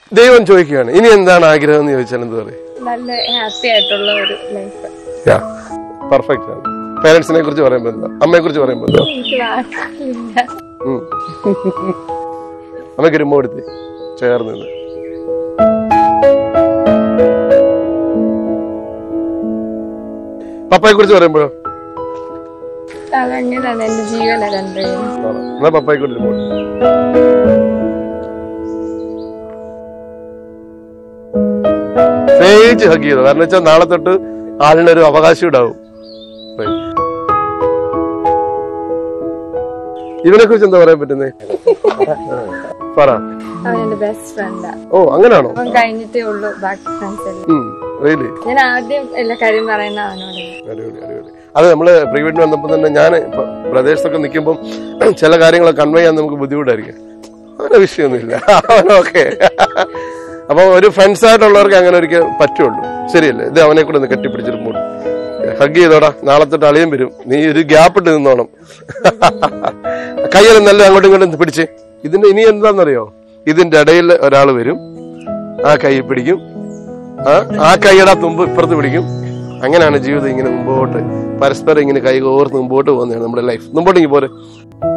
ദൈവം ചോദിക്കുകയാണ് ഇനി എന്താണ് ആഗ്രഹം എന്ന് ചോദിച്ചാൽ എന്ത് പറയും? നല്ല ഹാപ്പി ആയിട്ടുള്ള ഒരു ലൈഫ്. പെർഫെക്റ്റ് ആണ്. പേരൻസിനെ കുറിച്ച് പറയുമ്പോ എന്താ, അമ്മയെ കുറിച്ച് പറയുമ്പോ എന്താ? അമ്മയ്ക്ക് ഒരു കൊടുത്ത് ചേർന്ന് പപ്പയെ കുറിച്ച് പറയുമ്പോഴോ? അതങ്ങനെയാണ് എന്റെ ജീവനാണ് രണ്ടുപേരും. എന്നാ പപ്പയെ കുറിച്ച് സ്നേഹിച്ച് ഹഗ് ചെയ്തു. കാരണം വെച്ചാൽ നാളെ തൊട്ട് ആളിനൊരു അവകാശം ഉണ്ടാവും. ഇവനെ കുറിച്ച് എന്താ പറയാൻ പറ്റുന്നേ? പറ. അവനെന്റെ ബെസ്റ്റ് ഫ്രണ്ടാ. ഓ അങ്ങനെയാണോ? കഴിഞ്ഞിട്ടേ ഉള്ളൂ ബാക്കി ഫ്രണ്ട്സ്. ഞാൻ ആദ്യം എല്ലാ കാര്യം പറയുന്ന അവനോട്. അത് നമ്മള് പ്രീവെഡിന് വന്നപ്പോ തന്നെ ഞാൻ പ്രദേശത്തൊക്കെ നിൽക്കുമ്പോൾ ചില കാര്യങ്ങളൊക്കെ കൺവേ ചെയ്യാൻ നമുക്ക് ബുദ്ധിമുട്ടായിരിക്കും. അങ്ങനെ വിഷയമൊന്നുമില്ല, അവനൊക്കെ. അപ്പൊ ഒരു ഫ്രണ്ട്സ് ആയിട്ടുള്ളവർക്ക് അങ്ങനെ ഒരിക്കൽ പറ്റുള്ളൂ. ശരിയല്ലേ? ഇത് അവനെ കൂടെ ഒന്ന് കെട്ടിപ്പിടിച്ചിട്ട് മൂടും, ഹഗ് ചെയ്തോടാ, നാളെ തൊട്ട് അളിയൻ വരും, നീ ഒരു ഗ്യാപ്പ് ഇട്ട് നിന്നോണം. കയ്യെല്ലാം നല്ല അങ്ങോട്ടും ഇങ്ങോട്ടും പിടിച്ച്. ഇതിന്റെ ഇനി എന്താണെന്നറിയോ? ഇതിന്റെ ഇടയിൽ ഒരാൾ വരും, ആ കൈ പിടിക്കും, ആ കൈയുടെ തുമ്പ് ഇപ്പുറത്ത് പിടിക്കും. അങ്ങനെയാണ് ജീവിതം ഇങ്ങനെ മുമ്പോട്ട് പരസ്പരം ഇങ്ങനെ കൈ കോർത്ത് മുമ്പോട്ട് പോകുന്നതാണ് നമ്മുടെ ലൈഫ്. മുമ്പോട്ട് ഇങ്ങനെ പോരെ.